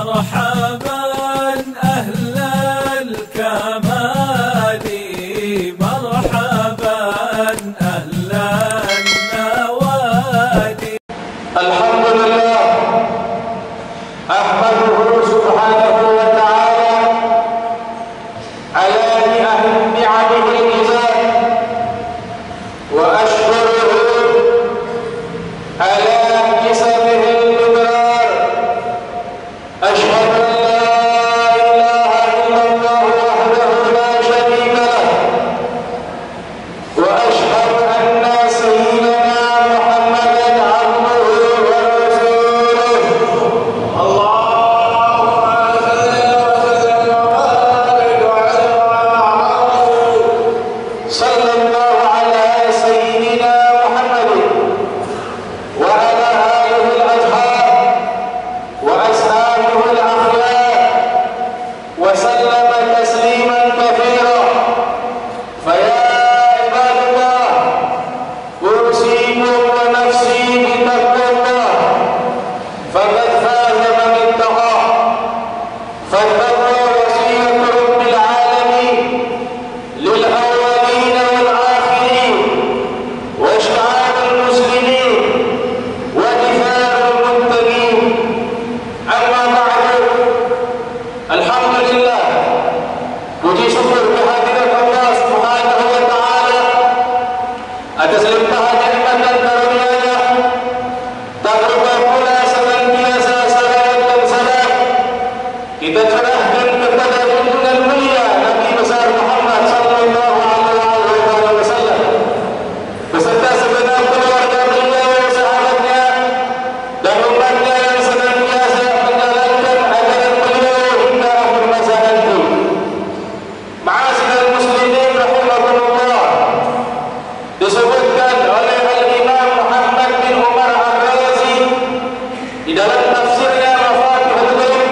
مرحبا أهل الكمال، مرحبا أهل النوادي. الحمد لله أحمده سبحانه وتعالى على نعمه الإيمان، وأشكره على كسبه الإضرار. أشهد أن لا إله إلا الله وحده لا شريك له، وأشهد أن سيدنا محمدا عبده ورسوله. اللهم صل وسلم وبارك صلى الله على سيدنا محمد وعلى آله الأطهار وأصحابه الأخيار وسلم تسليما كثيرا. فيا عباد الله، أوصيكم ونفسي بتقوى الله، فقد فاز من اتقى. فالتقوى وصية رب العالمين للأولين والآخرين، واشعار المسلمين ودفاع المتقين. أما بعد، الحمد لله، puji syukur kehadirat Allah Subhanahu wa taala atas limpahan nikmat dan karunia-Nya. Tak lupa pula senantiasa salawat dan salam kita curahkan kepada junjungan mulia Nabi besar Muhammad sallallahu alaihi wasallam beserta segenap keluarga beliau, sahabatnya dan umatnya yang senantiasa menjalankan ajaran beliau hingga akhir masa nanti. Ma'asyiral muslimin rahimakumullah, disebutkan oleh Al-Imam Muhammad bin Umar Ar-Razi di dalam tafsirnya Mafatihul Ghaib,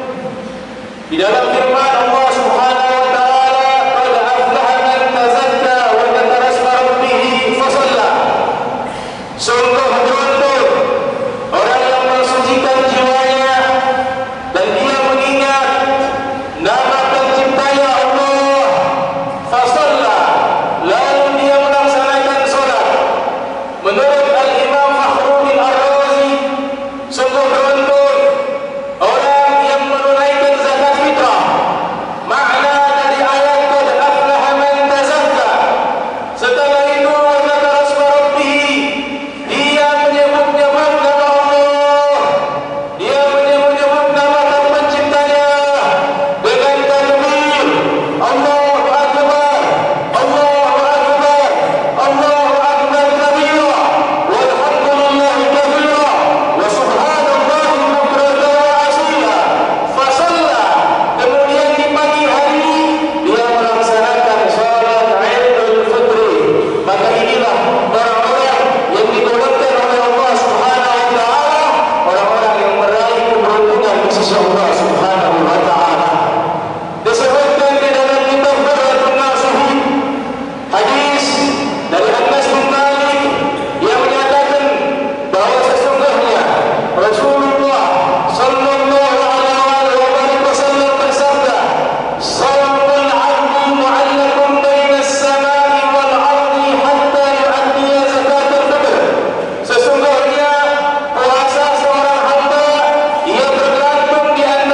di dalam firman Allah Subhanahu wa taala, qad aflaha man tazakka wa dzakara isma rabbih fasalla. Sungguh beruntung orang yang mensucikan jiwanya dan dia mengingat nama penciptanya Allah, fasalla, lalu dia melaksanakan solat. Menurut Al-Imam Fakhruddin Ar-Razi, sungguh beruntung orang yang menunaikan zakat fitrah. Makna dari ayat qad aflaha man tazakka, setelah itu wa dzakara isma rabbih, dia menyebut-nyebut nama Allah, dia menyebut-nyebut nama Sang Penciptanya dengan takbir, Allahu Akbar, Allahu Akbar, Allahu Akbar kabira, walhamdulillahi katsira, wa subhanallahi bukratan wa asila. Fasalla, kemudian di pagi hari dia melaksanakan salat Idul Fitri. Maka inilah orang-orang yang digolongkan oleh Allah Subhanahu wa taala, orang-orang yang meraih keberuntungan di sisi Allah Subhanahu wa taala. Disebutkan di dalam kitab Burhatun Nasuhi, hadis dari Anas bin Malik yang menyatakan bahwa sesungguhnya Rasulullah sallallahu alaihi wasallam bersabda, "Sawmul 'abdi mu'allaqun baina as-sama'i wal 'ardi hatta yu'addiya zakatul fitr." Sesungguhnya puasa seorang hamba ia bergantung di antara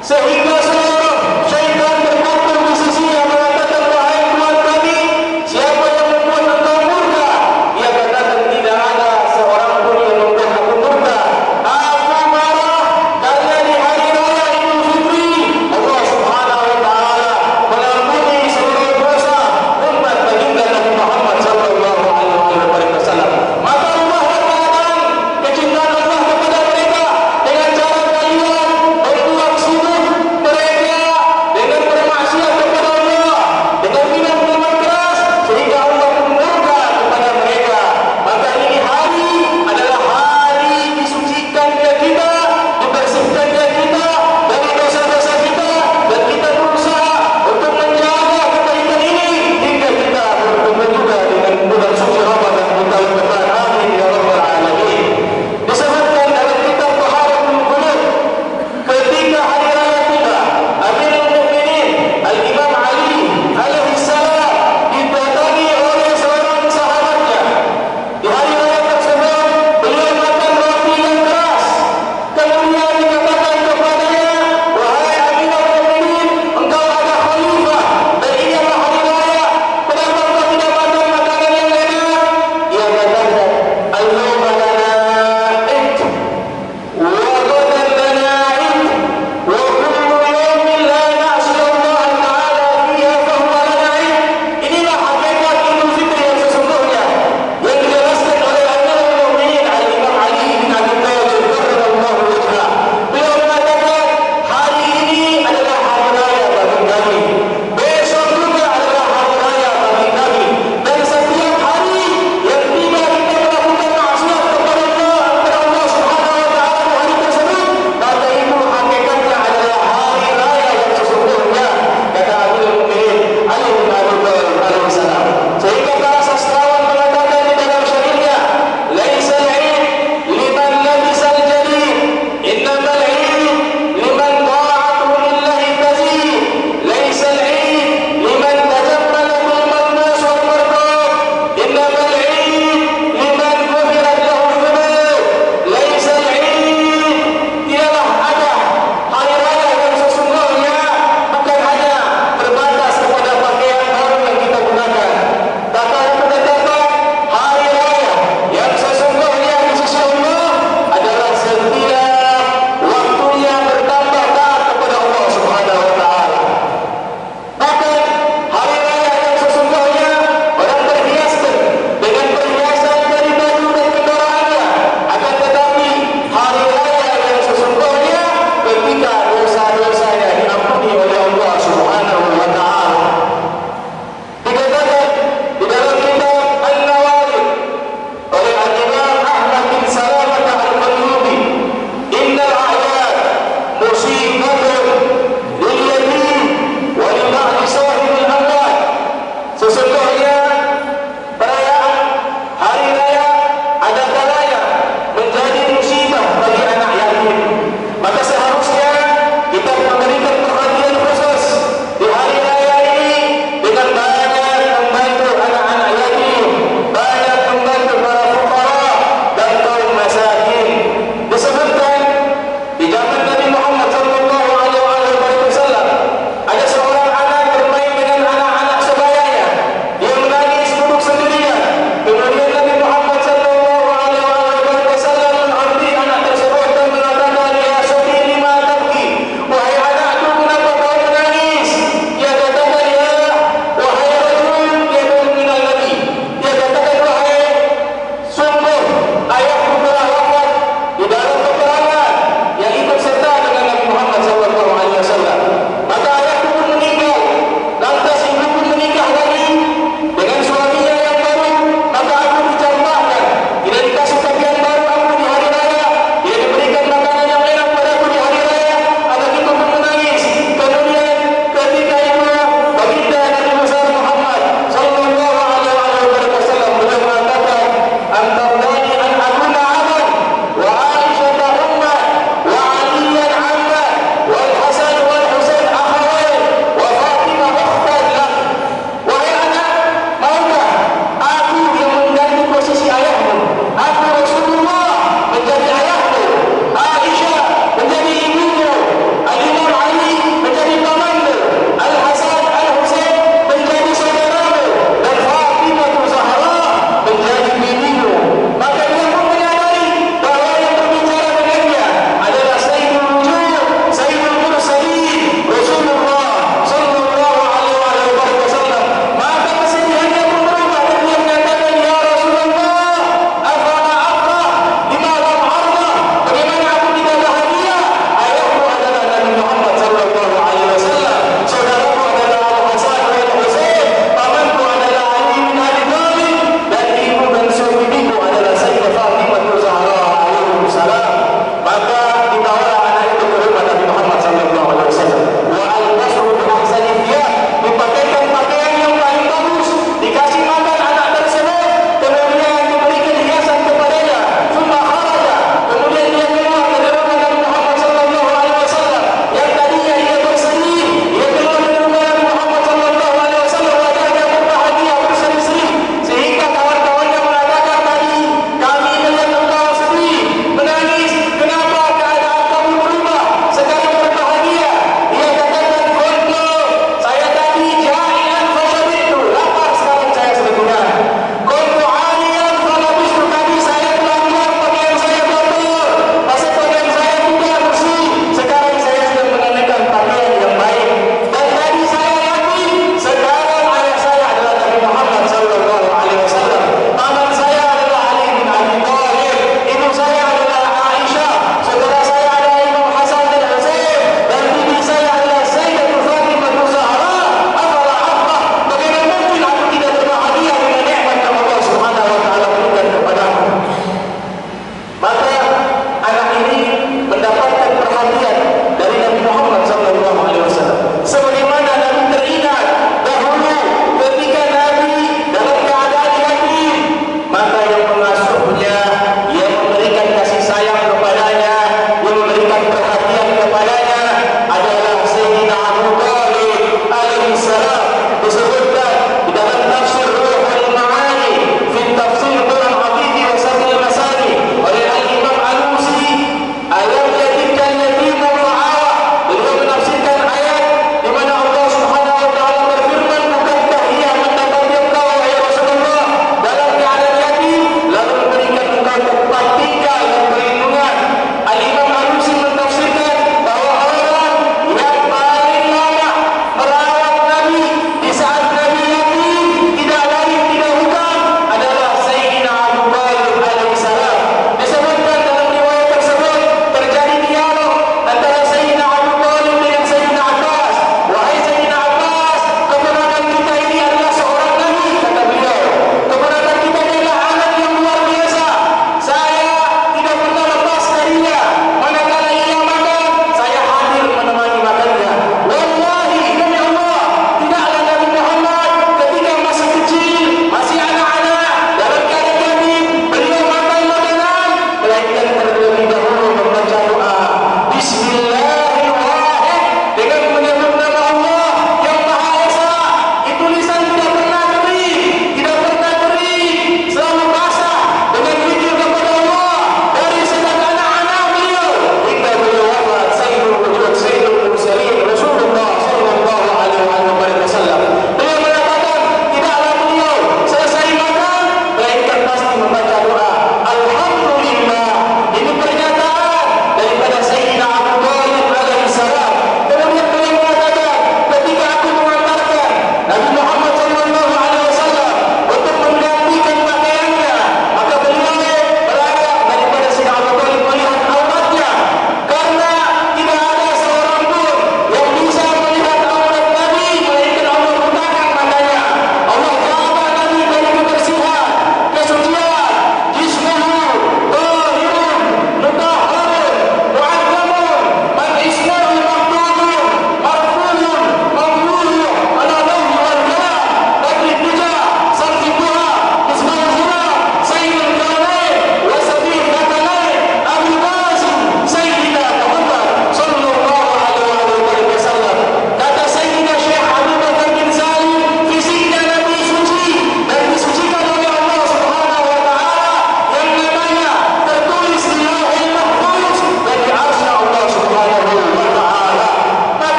sehingga